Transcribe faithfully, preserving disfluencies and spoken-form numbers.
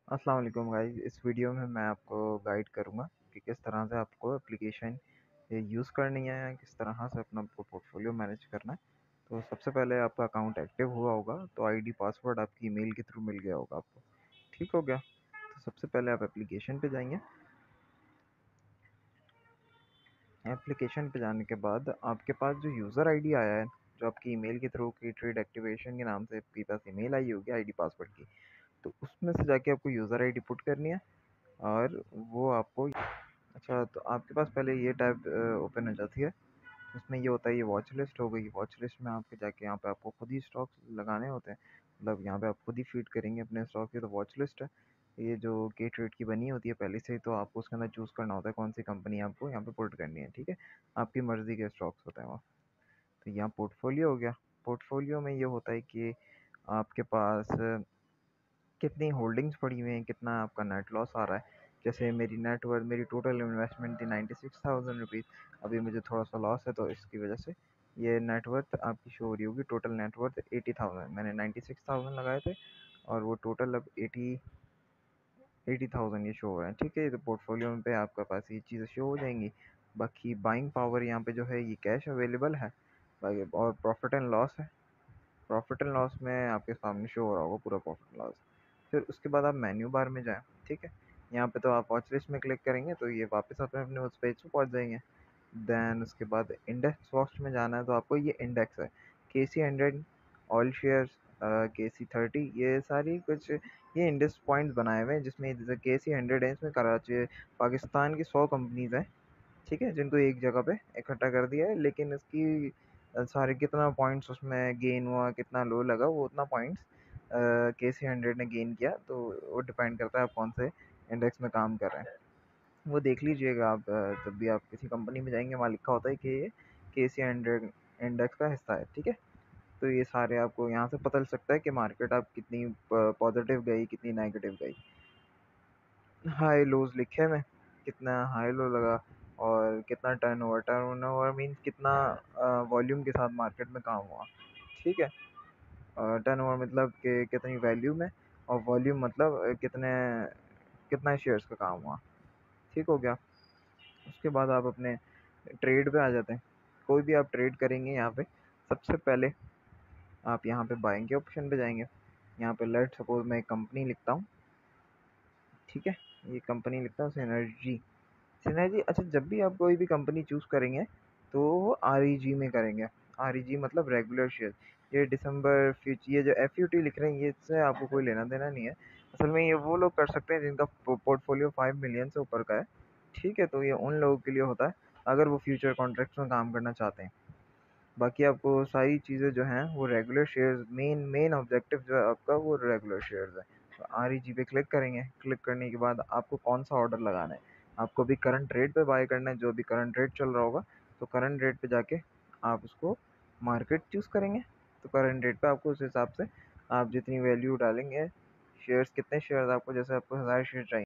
अस्सलाम वालेकुम गाइस। इस वीडियो में मैं आपको गाइड करूंगा कि किस तरह से आपको एप्लीकेशन यूज़ करनी है, किस तरह से अपना पोर्टफोलियो मैनेज करना है। तो सबसे पहले आपका अकाउंट एक्टिव हुआ होगा तो आईडी पासवर्ड आपकी ईमेल के थ्रू मिल गया होगा आपको। ठीक हो गया। तो सबसे पहले आप एप्लीकेशन पे जाएंगे। एप्लीकेशन पे जाने के बाद आपके पास जो यूज़र आईडी आया है, जो आपकी ईमेल के थ्रू की ट्रेड एक्टिवेशन के नाम से आपके पास ईमेल आई होगी आईडी पासवर्ड की, तो उसमें से जाके आपको यूज़र आईडी पुट करनी है और वो आपको। अच्छा, तो आपके पास पहले ये टैब ओपन हो जाती है। उसमें ये होता है, ये वॉच लिस्ट हो गई। वॉच लिस्ट में आपके जाके यहाँ पे आपको खुद ही स्टॉक्स लगाने होते हैं, मतलब यहाँ पे आप खुद ही फीड करेंगे अपने स्टॉक की। तो वॉच लिस्ट है ये, जो के ट्रेड की बनी होती है पहले से ही, तो आपको उसके अंदर चूज़ करना होता है कौन सी कंपनी आपको यहाँ पे पुट करनी है। ठीक है, आपकी मर्ज़ी के स्टॉक्स होते हैं वहाँ। तो यहाँ पोर्टफोलियो हो गया। पोर्टफोलियो में ये होता है कि आपके पास कितनी होल्डिंग्स पड़ी हुई हैं, कितना आपका नेट लॉस आ रहा है। जैसे मेरी नेट वर्थ, मेरी टोटल इन्वेस्टमेंट थी नाइन्टी सिक्स थाउजेंड रुपीज़। अभी मुझे थोड़ा सा लॉस है तो इसकी वजह से ये नेट वर्थ आपकी शो हो रही होगी। Total net worth eighty thousand, मैंने नाइन्टी सिक्स थाउजेंड लगाए थे और वो टोटल अब एटी एटी थाउजेंड ये शो हो रहा है। ठीक है, तो पोर्टफोलियो में पे आपके पास ये चीज़ें शो हो जाएंगी। बाकी बाइंग पावर यहाँ पे जो है ये कैश अवेलेबल है। बाकी और प्रॉफिट एंड लॉस है। प्रॉफिट एंड लॉस में आपके सामने शो हो रहा होगा पूरा प्रॉफिट लॉस। फिर उसके बाद आप मेन्यू बार में जाएँ। ठीक है, यहाँ पे तो आप वॉच लिस्ट में क्लिक करेंगे तो ये वापस अपने अपने उस पेज पे पहुँच जाएंगे। देन उसके बाद इंडेक्स वॉच में जाना है तो आपको ये इंडेक्स है के सी हंड्रेड, ऑल शेयर्स, के सी थर्टी, ये सारी कुछ ये इंडेक्स पॉइंट्स बनाए हुए हैं, जिसमें जैसे के सी हंड्रेड है, इसमें कराची पाकिस्तान की सौ कंपनीज हैं। ठीक है, जिनको एक जगह पे इकट्ठा कर दिया है, लेकिन इसकी अ, सारे कितना पॉइंट्स उसमें गेन हुआ, कितना लो लगा, वो उतना पॉइंट्स के सी हंड्रेड ने गेन किया। तो वो डिपेंड करता है आप कौन से इंडेक्स में काम कर रहे हैं। वो देख लीजिएगा आप, अ, जब भी आप किसी कंपनी में जाएंगे वहाँ लिखा होता है कि ये के सी हंड्रेड इंडेक्स का हिस्सा है। ठीक है, तो ये सारे आपको यहाँ से पता चल सकता है कि मार्केट आप कितनी पॉजिटिव गई, कितनी नेगेटिव गई। हाई लोज लिखे में कितना हाई लो लगा और कितना टर्नओवर टर्नओवर मीन्स कितना वॉल्यूम के साथ मार्केट में काम हुआ। ठीक है, टर्नओवर मतलब कि कितनी वैल्यू में, और वॉल्यूम मतलब अ, कितने कितना शेयर्स का काम हुआ। ठीक हो गया। उसके बाद आप अपने ट्रेड पे आ जाते हैं। कोई भी आप ट्रेड करेंगे यहाँ पे, सबसे पहले आप यहाँ पे बाइंग के ऑप्शन पे जाएंगे। यहाँ पे लेट सपोज मैं एक कंपनी लिखता हूँ। ठीक है, ये कंपनी लिखता हूँ सिनर्जी। सिनर्जी, अच्छा, जब भी आप कोई भी कंपनी चूज़ करेंगे तो वो आर ई जी में करेंगे। आर ई जी मतलब रेगुलर शेयर। ये दिसंबर फ्यूच ये जो एफ यू टी लिख रहे हैं, ये इससे आपको कोई लेना देना नहीं है। असल में ये वो लोग कर सकते हैं जिनका पोर्टफोलियो फाइव मिलियन से ऊपर का है। ठीक है, तो ये उन लोगों के लिए होता है अगर वो फ्यूचर कॉन्ट्रैक्ट्स में काम करना चाहते हैं। बाकी आपको सारी चीज़ें जो हैं वो regular shares, main main objective जो है आपका वो रेगुलर शेयर्स है। तो आर ई जी पे क्लिक करेंगे। क्लिक करने के बाद आपको कौन सा ऑर्डर लगाना है, आपको भी करंट रेट पे बाय करना है, जो भी करंट रेट चल रहा होगा। तो करंट रेट पे जाके आप उसको मार्केट चूज़ करेंगे। तो करंट रेट पे आपको उस हिसाब से आप जितनी वैल्यू डालेंगे, शेयर्स कितने शेयर्स आपको, जैसे आपको हज़ार शेयर चाहिए